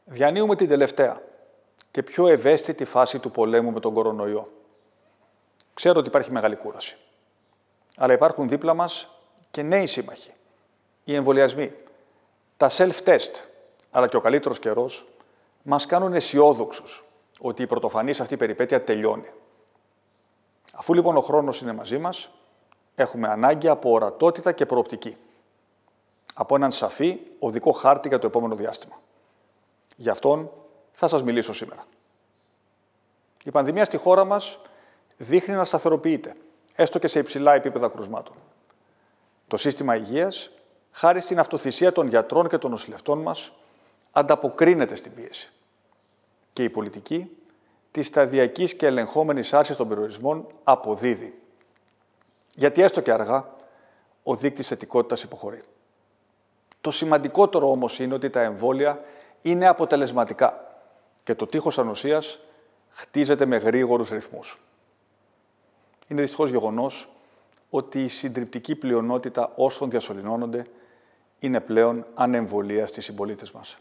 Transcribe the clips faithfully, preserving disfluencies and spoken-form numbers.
Διανύουμε την τελευταία και πιο ευαίσθητη φάση του πολέμου με τον κορονοϊό. Ξέρω ότι υπάρχει μεγάλη κούραση. Αλλά υπάρχουν δίπλα μας και νέοι σύμμαχοι. Οι εμβολιασμοί, τα self-test, αλλά και ο καλύτερος καιρός, μας κάνουν αισιόδοξους ότι η πρωτοφανής αυτή περιπέτεια τελειώνει. Αφού λοιπόν ο χρόνος είναι μαζί μας, έχουμε ανάγκη από ορατότητα και προοπτική. Από έναν σαφή οδικό χάρτη για το επόμενο διάστημα. Γι' αυτόν θα σας μιλήσω σήμερα. Η πανδημία στη χώρα μας δείχνει να σταθεροποιείται, έστω και σε υψηλά επίπεδα κρουσμάτων. Το σύστημα υγείας, χάρη στην αυτοθυσία των γιατρών και των νοσηλευτών μας, ανταποκρίνεται στην πίεση. Και η πολιτική της σταδιακής και ελεγχόμενης άρσης των περιορισμών αποδίδει. Γιατί έστω και αργά, ο δείκτης θετικότητας υποχωρεί. Το σημαντικότερο όμως είναι ότι τα εμβόλια είναι αποτελεσματικά και το τείχος ανοσίας χτίζεται με γρήγορους ρυθμούς. Είναι δυστυχώς γεγονός ότι η συντριπτική πλειονότητα όσων διασωληνώνονται είναι πλέον ανεμβολία στις συμπολίτες μας.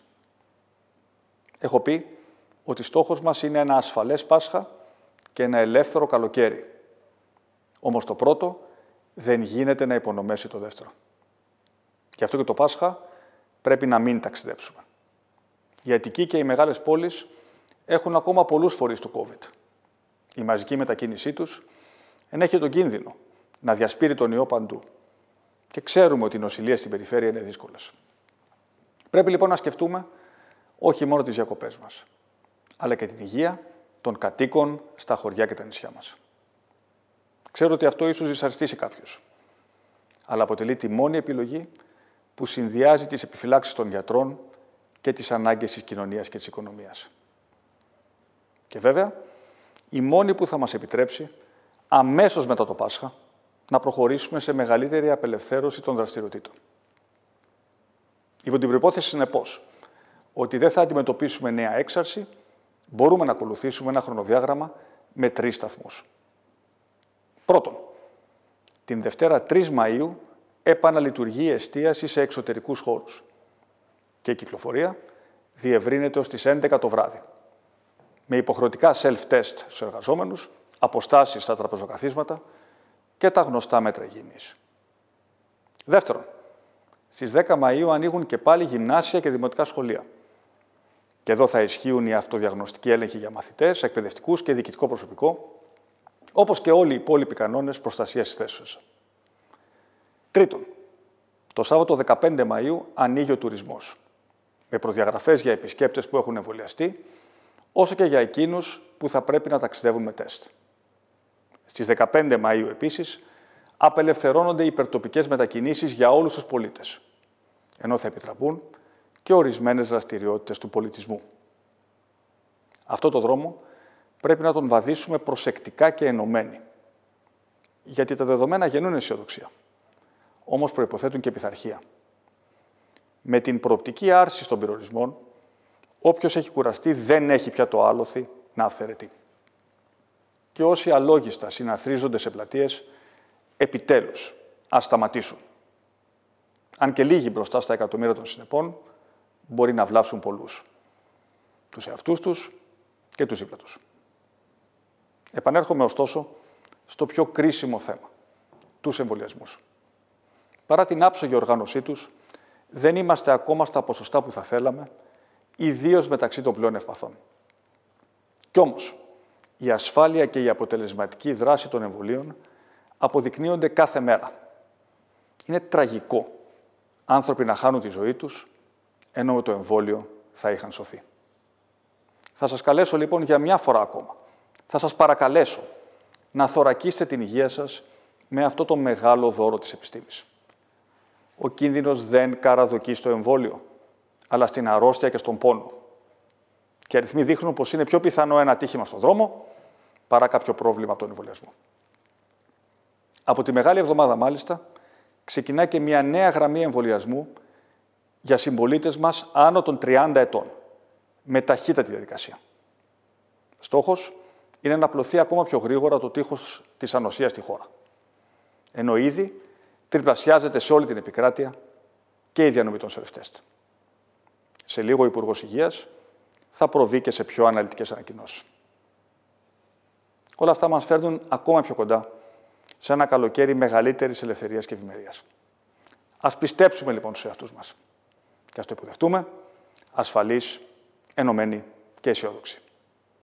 Έχω πει ότι στόχος μας είναι ένα ασφαλές Πάσχα και ένα ελεύθερο καλοκαίρι. Όμως το πρώτο δεν γίνεται να υπονομεύσει το δεύτερο. Γι' αυτό και το Πάσχα πρέπει να μην ταξιδέψουμε. Η Αττική και οι μεγάλες πόλεις έχουν ακόμα πολλούς φορείς του COVID. Η μαζική μετακίνησή τους ενέχει τον κίνδυνο να διασπείρει τον ιό παντού. Και ξέρουμε ότι οι νοσηλείες στην περιφέρεια είναι δύσκολες. Πρέπει λοιπόν να σκεφτούμε όχι μόνο τις διακοπές μας, αλλά και την υγεία των κατοίκων στα χωριά και τα νησιά μας. Ξέρω ότι αυτό ίσως δυσαρεστήσει κάποιους, αλλά αποτελεί τη μόνη επιλογή που συνδυάζει τις επιφυλάξεις των γιατρών και τις ανάγκες της κοινωνίας και της οικονομίας. Και βέβαια, η μόνη που θα μας επιτρέψει αμέσως μετά το Πάσχα να προχωρήσουμε σε μεγαλύτερη απελευθέρωση των δραστηριοτήτων. Υπό την προϋπόθεση, συνεπώς, ότι δεν θα αντιμετωπίσουμε νέα έξαρση, μπορούμε να ακολουθήσουμε ένα χρονοδιάγραμμα με τρεις σταθμούς. Πρώτον, την Δευτέρα τρεις Μαΐου επαναλειτουργεί η εστίαση σε εξωτερικούς χώρους και η κυκλοφορία διευρύνεται ως τις έντεκα το βράδυ, με υποχρεωτικά self-test στους εργαζόμενους, αποστάσεις στα τραπεζοκαθίσματα και τα γνωστά μέτρα υγιεινής. Δεύτερον, στις δέκα Μαΐου ανοίγουν και πάλι γυμνάσια και δημοτικά σχολεία. Και εδώ θα ισχύουν οι αυτοδιαγνωστικοί έλεγχοι για μαθητές, εκπαιδευτικούς και διοικητικό προσωπικό, όπως και όλοι οι υπόλοιποι κανόνες προστασίας της θέσεως. Τρίτον, το Σάββατο δεκαπέντε Μαΐου ανοίγει ο τουρισμός, με προδιαγραφές για επισκέπτες που έχουν εμβολιαστεί, όσο και για εκείνους που θα πρέπει να ταξιδεύουν με τεστ. Στις δεκαπέντε Μαΐου, επίσης, απελευθερώνονται οι υπερτοπικές μετακινήσεις για όλους τους πολίτες, ενώ θα επιτραπούν και ορισμένες δραστηριότητες του πολιτισμού. Αυτό το δρόμο πρέπει να τον βαδίσουμε προσεκτικά και ενωμένοι, γιατί τα δεδομένα γεννούν αισιοδοξία, όμως προϋποθέτουν και πειθαρχία. Με την προοπτική άρση των περιορισμών, όποιος έχει κουραστεί δεν έχει πια το άλοθη να αυθαιρετεί. Και όσοι αλόγιστα συναθρίζονται σε πλατείες, επιτέλους, ας σταματήσουν. Αν και λίγοι μπροστά στα εκατομμύρια των συνεπών, μπορεί να βλάψουν πολλούς. Τους εαυτούς τους και τους δίπλα τους. Επανέρχομαι, ωστόσο, στο πιο κρίσιμο θέμα, τους εμβολιασμούς. Παρά την άψογη οργάνωσή τους, δεν είμαστε ακόμα στα ποσοστά που θα θέλαμε, ιδίως μεταξύ των πλέον ευπαθών. Κι όμως, η ασφάλεια και η αποτελεσματική δράση των εμβολίων αποδεικνύονται κάθε μέρα. Είναι τραγικό άνθρωποι να χάνουν τη ζωή τους, ενώ με το εμβόλιο θα είχαν σωθεί. Θα σας καλέσω λοιπόν για μια φορά ακόμα, θα σας παρακαλέσω να θωρακίσετε την υγεία σας με αυτό το μεγάλο δώρο της επιστήμης. Ο κίνδυνος δεν καραδοκεί στο εμβόλιο, αλλά στην αρρώστια και στον πόνο. Και αριθμοί δείχνουν πως είναι πιο πιθανό ένα ατύχημα στον δρόμο παρά κάποιο πρόβλημα από τον εμβολιασμό. Από τη Μεγάλη Εβδομάδα, μάλιστα, ξεκινά και μια νέα γραμμή εμβολιασμού για συμπολίτες μας άνω των τριάντα ετών, με ταχύτατη διαδικασία. Στόχος είναι να απλωθεί ακόμα πιο γρήγορα το τείχος της ανοσίας στη χώρα. Ενώ ήδη τριπλασιάζεται σε όλη την επικράτεια και η διανομή των self-test. Σε λίγο ο Υπουργός Υγείας θα προβεί και σε πιο αναλυτικές ανακοινώσεις. Όλα αυτά μας φέρνουν ακόμα πιο κοντά σε ένα καλοκαίρι μεγαλύτερης ελευθερίας και ευημερίας. Ας πιστέψουμε λοιπόν στους εαυτούς μας και ας το υποδεχτούμε ασφαλείς, ενωμένοι και αισιόδοξοι.